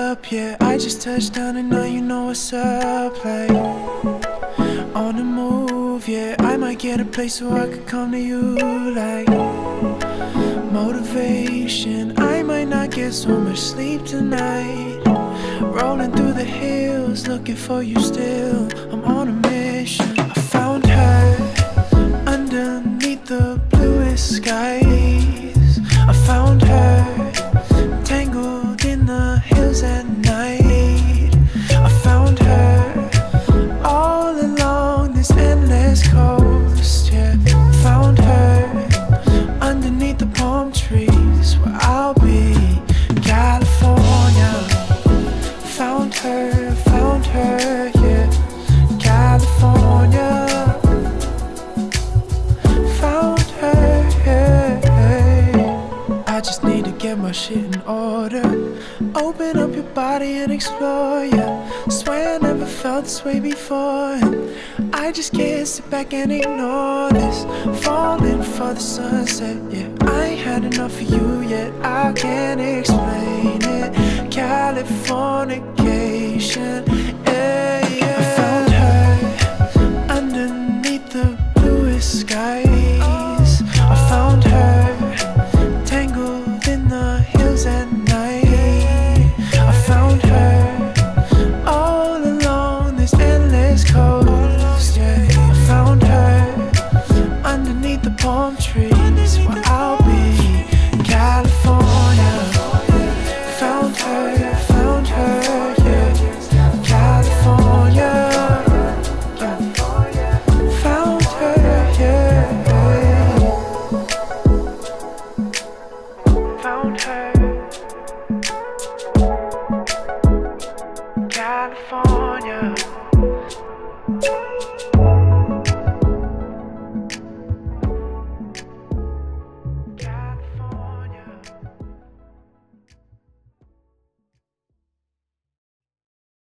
up? Yeah, I just touched down and now you know what's up. Like, on the move, yeah, I might get a place where I could come to you. Like, motivation, I might not get so much sleep tonight. Rolling through the hills, looking for you still. I'm on a mission. I found her underneath the bluest skies. I found her tangled in the hills at night. I found her all along this endless coast. Yeah, I found her underneath the palm trees where I'll be, California. Found her, yeah, California. Found her, yeah. I just need to get my shit in order. Open up your body and explore, yeah. Swear I never felt this way before, and I just can't sit back and ignore this. Falling for the sunset, yeah. I ain't had enough of you yet, I can't explain it. Californication, yeah, yeah. I found her underneath the bluest skies. I found her tangled in the hills at night. I found her all along this endless coast, yeah. I found her underneath the palm trees where I'll be, California. Found her, yeah, California. Found her, yeah. Found her, California.